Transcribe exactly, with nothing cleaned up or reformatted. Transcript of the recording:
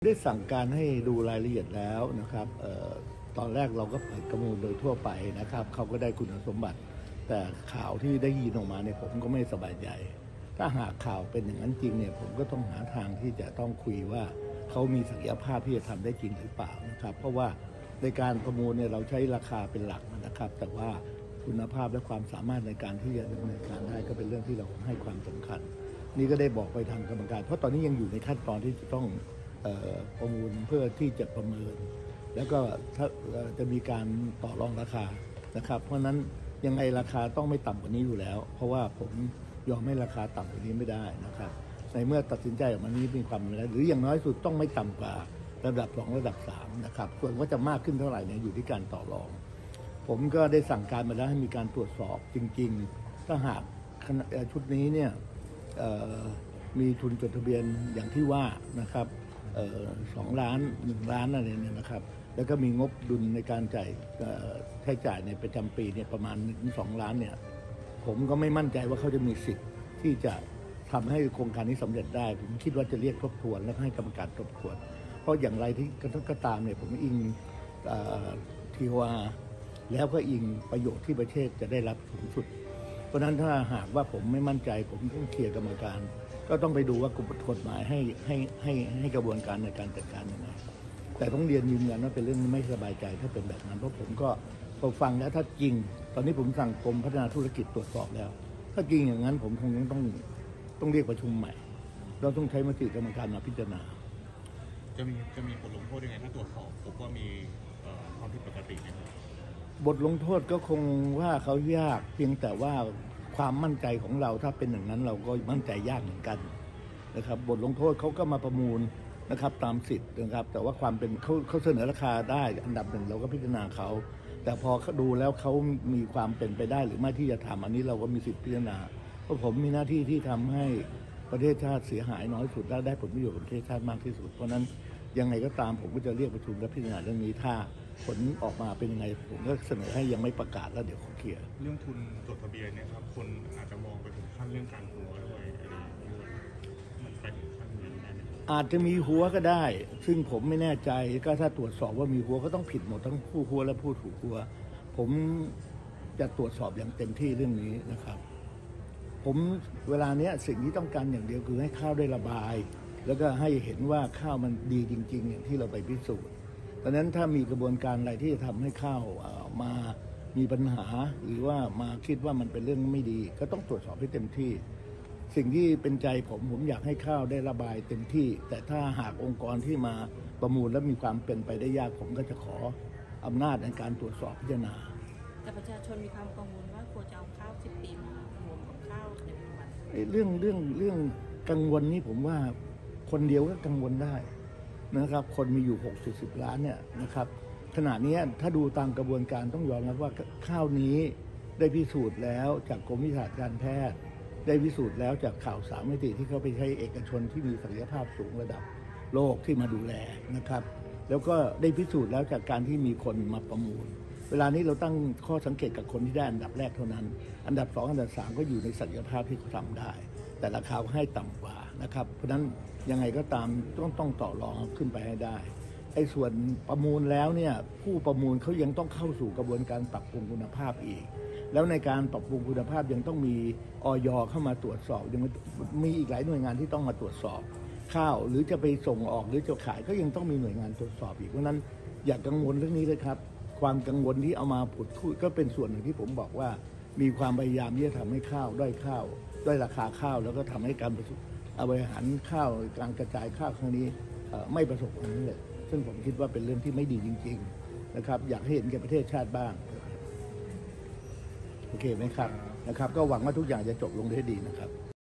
ได้สั่งการให้ดูรายละเอียดแล้วนะครับออตอนแรกเราก็เปิดประมูลโดยทั่วไปนะครับเขาก็ได้คุณสมบัติแต่ข่าวที่ได้ยินออกมาเนี่ยผมก็ไม่สบายใจถ้าหากข่าวเป็นอย่างนั้นจริงเนี่ยผมก็ต้องหาทางที่จะต้องคุยว่าเขามีศักยภาพที่จะทำได้จริงหรือเปล่านะครับเพราะว่าในการประมูลเนี่ยเราใช้ราคาเป็นหลักนะครับแต่ว่าคุณภาพและความสามารถในการที่จะดำเนินการได้ก็เป็นเรื่องที่เราให้ความสำคัญนี่ก็ได้บอกไปทางกรรมการเพราะตอนนี้ยังอยู่ในขั้นตอนที่จะต้องประมูลเพื่อที่จะประเมินแล้วก็ถ้าจะมีการต่อรองราคานะครับเพราะฉะนั้นยังไงราคาต้องไม่ต่ำกว่านี้อยู่แล้วเพราะว่าผมยอมให้ราคาต่ำกว่านี้ไม่ได้นะครับในเมื่อตัดสินใจออกมานี้มีความเป็นไปได้หรืออย่างน้อยสุดต้องไม่ต่ำกว่าระดับสองระดับสามนะครับส่วนว่าจะมากขึ้นเท่าไหร่เนี่ยอยู่ที่การต่อรองผมก็ได้สั่งการมาแล้วให้มีการตรวจสอบจริงๆถ้าหากชุดนี้เนี่ยมีทุนจดทะเบียนอย่างที่ว่านะครับสองล้านหนึ่งล้านอะไรเนี่ยนะครับแล้วก็มีงบดุลในการจ่ายใช้จ่ายในประจำปีเนี่ยประมาณหนึ่งถึงสองล้านเนี่ยผมก็ไม่มั่นใจว่าเขาจะมีสิทธิ์ที่จะทำให้โครงการนี้สำเร็จได้ผมคิดว่าจะเรียกทบทวนและให้กรรมการทบทวนเพราะอย่างไรที่ก็ตามเนี่ยผมอิงทีโออาร์แล้วก็อิงประโยชน์ที่ประเทศจะได้รับสูงสุดเพราะฉะนั้นถ้าหากว่าผมไม่มั่นใจผมต้องเคลียร์กรรมการก็ต้องไปดูว่ากฎหมายให้ให้ให้ให้กระบวนการในการจัดการยังไงแต่ต้องเรียนยืนยันว่าเป็นเรื่องไม่สบายใจถ้าเป็นแบบนั้นเพราะผมก็พอฟังแล้วถ้าจริงตอนนี้ผมสั่งกรมพัฒนาธุรกิจตรวจสอบแล้วถ้าจริงอย่างนั้นผมคงต้องต้องเรียกประชุมใหม่เราต้องใช้มติกรรมการมาพิจารณาจะมีจะมีบทลงโทษยังไงถ้าตรวจสอบพบว่ามีความผิดปกตินะครับบทลงโทษก็คงว่าเขายากเพียงแต่ว่าความมั่นใจของเราถ้าเป็นอย่างนั้นเราก็มั่นใจยากเหมือนกันนะครับบทลงโทษเขาก็มาประมูลนะครับตามสิทธิ์นะครับแต่ว่าความเป็นเขาเขาเสนอราคาได้อันดับหนึ่งเราก็พิจารณาเขาแต่พอเขาดูแล้วเขามีความเป็นไปได้หรือไม่ที่จะทำอันนี้เราก็มีสิทธิ์พิจารณาเพราะผมมีหน้าที่ที่ทำให้ประเทศชาติเสียหายน้อยสุดและได้ผลประโยชน์กับประเทศชาติมากที่สุดเพราะนั้นยังไงก็ตามผมก็จะเรียกประชุมและพิจารณาเรื่องนี้ถ้าผลออกมาเป็นยังไงผมก็เสนอให้ยังไม่ประกาศแล้วเดี๋ยวขอเคลียร์เรื่องทุนจดทะเบียนเนี่ยครับคนอาจจะมองไปถึงขั้นเรื่องการหัวด้วยอะไรด้วยมันไปถึงขั้นนี้ได้ไหมอาจจะมีหัวก็ได้ซึ่งผมไม่แน่ใจก็ถ้าตรวจสอบว่ามีหัวก็ต้องผิดหมดทั้งผู้หัวและผู้ถูกหัวผมจะตรวจสอบอย่างเต็มที่เรื่องนี้นะครับผมเวลาเนี้ยสิ่งที่ต้องการอย่างเดียวคือให้ข้าวได้ระบายแล้วก็ให้เห็นว่าข้าวมันดีจริงๆอย่างที่เราไปพิสูจน์ดังนั้นถ้ามีกระบวนการอะไรที่จะทำให้ข้าวมามีปัญหาหรือว่ามาคิดว่ามันเป็นเรื่องไม่ดีก็ต้องตรวจสอบให้เต็มที่สิ่งที่เป็นใจผมผมอยากให้ข้าวได้ระบายเต็มที่แต่ถ้าหากองค์กรที่มาประมูลแล้วมีความเป็นไปได้ยากผมก็จะขออำนาจในการตรวจสอบพิจารณาแต่ประชาชนมีความกังวลว่ากลัวจะเอาข้าวสิบปีมารวมกับข้าวในปัจจุบันเรื่องเรื่องเรื่องกังวลนี้ผมว่าคนเดียวก็กังวลได้นะครับคนมีอยู่หกสิบล้านเนี่ยนะครับขณะนี้ถ้าดูตามกระบวนการต้องยอมรับว่าข้าวนี้ได้พิสูจน์แล้วจากกรมวิชาการแพทย์ได้พิสูจน์แล้วจากข่าวสามมิติที่เขาไปใช้เอกชนที่มีศักยภาพสูงระดับโลกที่มาดูแลนะครับแล้วก็ได้พิสูจน์แล้วจากการที่มีคนมาประมูลเวลานี้เราตั้งข้อสังเกตกับคนที่ได้อันดับแรกเท่านั้นอันดับสองอันดับสามก็อยู่ในศักยภาพที่เขาทำได้แต่ราคาให้ต่ำกว่านะครับเพราะฉะนั้นยังไงก็ตามต้องต้องต่อรองขึ้นไปให้ได้ไอ้ส่วนประมูลแล้วเนี่ยผู้ประมูลเขายังต้องเข้าสู่กระบวนการปรับปรุงคุณภาพอีกแล้วในการปรับปรุงคุณภาพยังต้องมีอย.เข้ามาตรวจสอบยังมีอีกหลายหน่วยงานที่ต้องมาตรวจสอบข้าวหรือจะไปส่งออกหรือจะขายก็ยังต้องมีหน่วยงานตรวจสอบอีกเพราะนั้นอย่ากังวลเรื่องนี้เลยครับความกังวลที่เอามาพูดคุยก็เป็นส่วนหนึ่งที่ผมบอกว่ามีความพยายามที่จะทำให้ข้าวได้ข้าวได้ราคาข้าวแล้วก็ทำให้การบริหารข้าวการกระจายข้าวครั้งนี้ไม่ประสบความสำเร็จซึ่งผมคิดว่าเป็นเรื่องที่ไม่ดีจริงๆนะครับอยากให้เห็นแก่ประเทศชาติบ้างโอเคไหมครับนะครับก็หวังว่าทุกอย่างจะจบลงได้ดีนะครับ